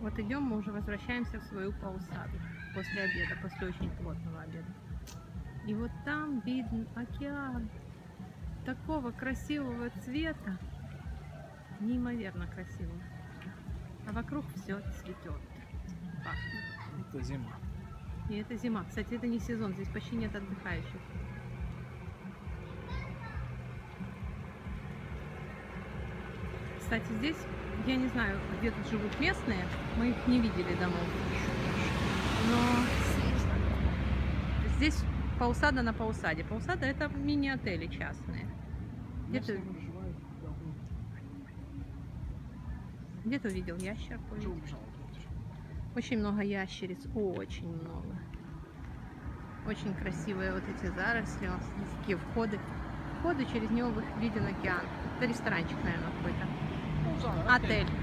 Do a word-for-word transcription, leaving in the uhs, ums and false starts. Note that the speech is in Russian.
Вот идем, мы уже возвращаемся в свою паусаду после обеда, после очень плотного обеда. И вот там виден океан такого красивого цвета, неимоверно красивого. А вокруг все цветет, пахнет. Это зима. И это зима. Кстати, это не сезон, здесь почти нет отдыхающих. Кстати, здесь, я не знаю, где тут живут местные, мы их не видели домов. Но здесь паусада на паусаде. Паусада — это мини-отели частные. Где-то где ты видел ящерку? Очень много ящериц, очень много. Очень красивые вот эти заросли, такие входы. Входы, через него виден океан. Это ресторанчик, наверное, какой-то. Отель.